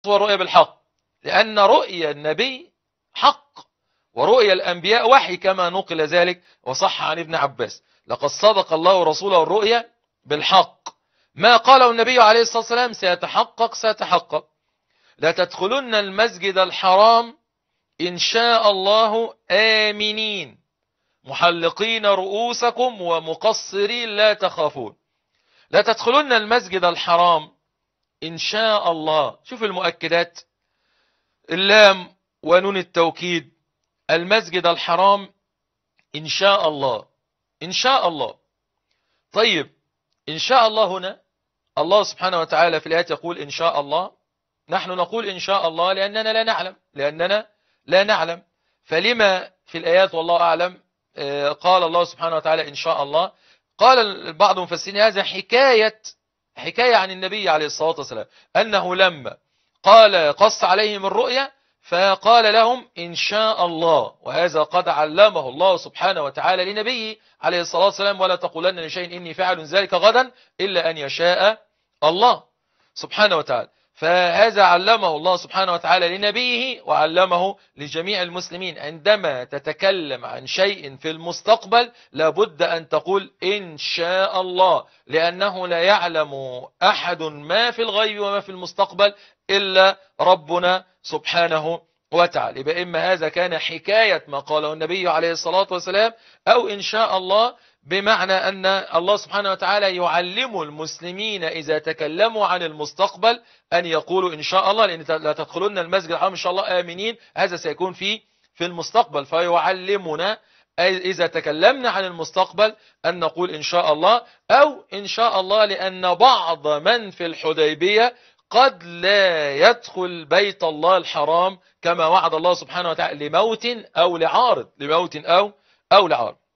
والرؤيا بالحق، لأن رؤيا النبي حق ورؤيا الأنبياء وحي كما نقل ذلك وصح عن ابن عباس. لقد صدق الله ورسوله الرؤيا بالحق، ما قاله النبي عليه الصلاة والسلام سيتحقق سيتحقق. لا تدخلن المسجد الحرام إن شاء الله آمنين محلقين رؤوسكم ومقصرين لا تخافون. لا تدخلن المسجد الحرام إن شاء الله. شوف المؤكدات، اللام ونون التوكيد، المسجد الحرام إن شاء الله، إن شاء الله. طيب إن شاء الله هنا الله سبحانه وتعالى في الآيات يقول إن شاء الله، نحن نقول إن شاء الله لأننا لا نعلم. فلما في الآيات والله أعلم قال الله سبحانه وتعالى إن شاء الله؟ قال بعض المفسرين هذا حكاية عن النبي عليه الصلاة والسلام، أنه لما قص عليهم الرؤيا فقال لهم إن شاء الله، وهذا قد علمه الله سبحانه وتعالى لنبيه عليه الصلاة والسلام: ولا تقولن لشيء إني فاعل ذلك غدا إلا أن يشاء الله سبحانه وتعالى. فهذا علمه الله سبحانه وتعالى لنبيه وعلمه لجميع المسلمين. عندما تتكلم عن شيء في المستقبل لابد أن تقول إن شاء الله، لأنه لا يعلم أحد ما في الغيب وما في المستقبل إلا ربنا سبحانه وتعالى. يبقى إما هذا كان حكاية ما قاله النبي عليه الصلاة والسلام، أو إن شاء الله بمعنى أن الله سبحانه وتعالى يعلم المسلمين إذا تكلموا عن المستقبل أن يقولوا إن شاء الله، لأن لا تدخلون المسجد الحرام إن شاء الله آمنين، هذا سيكون في المستقبل، فيعلمنا إذا تكلمنا عن المستقبل أن نقول إن شاء الله، أو إن شاء الله لأن بعض من في الحديبية قد لا يدخل بيت الله الحرام كما وعد الله سبحانه وتعالى لموت أو لعارض، لموت أو لعارض.